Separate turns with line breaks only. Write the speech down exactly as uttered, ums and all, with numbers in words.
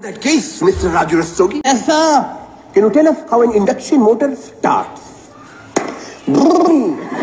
That case, Mister Raju Rastogi.
Yes, sir.
Can you tell us how an induction motor starts?